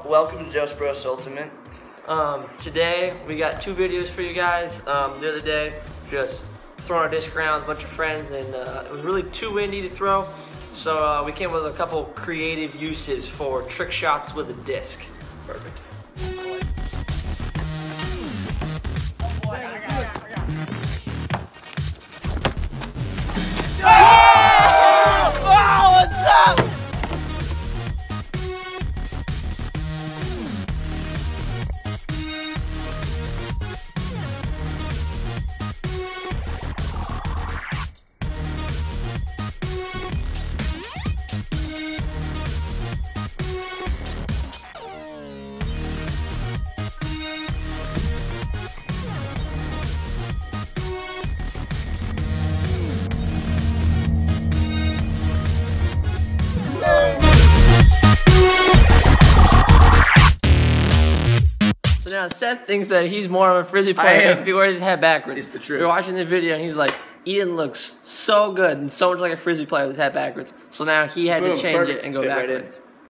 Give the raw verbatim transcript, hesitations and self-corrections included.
welcome to Just Bros Ultimate. Um, today we got two videos for you guys. Um, the other day, just throwing our disc around with a bunch of friends, and uh, it was really too windy to throw. So uh, we came up with a couple creative uses for trick shots with a disc. Perfect. Oh, what's up? So now Seth thinks that he's more of a frisbee player if he wears his head backwards. It's the truth. We're watching the video and he's like, Eden looks so good and so much like a frisbee player with his head backwards. So now he had Boom, to change perfect. it and go Fit right backwards. in.